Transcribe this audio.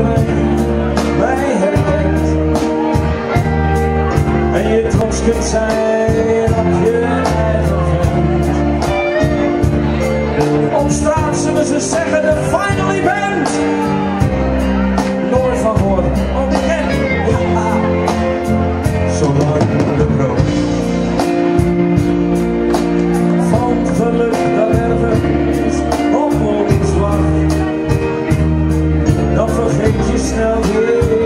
mij herkent. En je trots kunt zijn op je eigen vent. Op straat zullen ze zeggen de finally band. Nooit van horen, onbekend. Ja, zolang de brood van geluk dat ergens op ons wacht, dan vergeet je snel weer.